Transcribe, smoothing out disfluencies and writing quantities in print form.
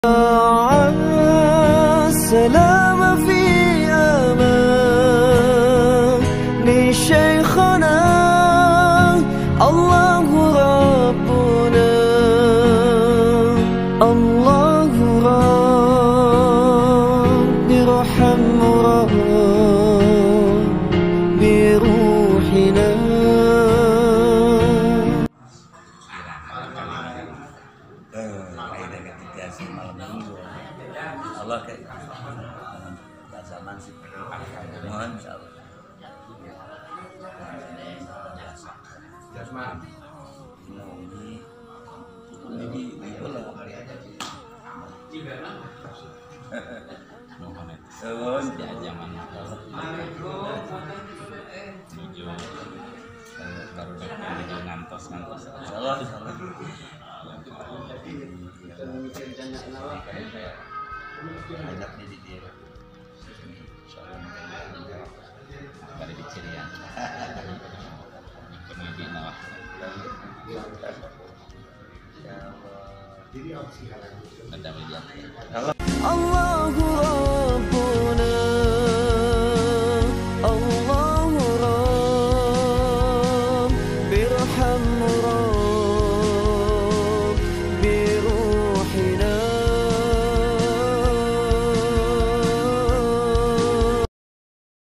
السلام في أمان شيخنا الله ربنا الله رب ارحم بروحنا. Allah kayak zaman sih mohon insyaallah. Ini itulah mohon zaman menuju menuju ngantos insyaallah enak di dia dari dicirian kemudian nawah ada media